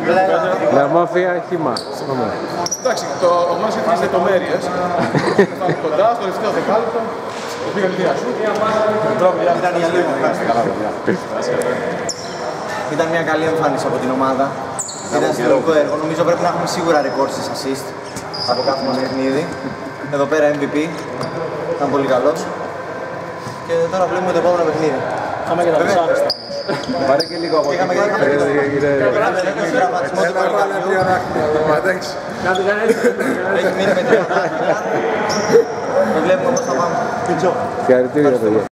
La mafia χύμα. Εντάξει, ο μας έχει τις λεπτομέρειες. Πάμε κοντά, στο τελευταίο δεκάλεπτο. Πήγα τη θεία σου. Ήταν μια καλή εμφάνιση από την ομάδα. Ήταν συνολικό έργο. Νομίζω πρέπει να έχουμε σίγουρα ρεκόρ στις assist από κάθε μας παιχνίδι. Εδώ πέρα MVP. Ήταν πολύ καλός. Και τώρα βλέπουμε το επόμενο παιχνίδι. Είχαμε και τα δυσάρεστα. Πάρε και λίγο από εκεί. Είχαμε τραυματισμό του κορυκαδιού. Έχει μείνει με 3 δάχτυλα. Το βλέπουμε πώς θα πάμε. Συγχαρητήρια, παιδιά.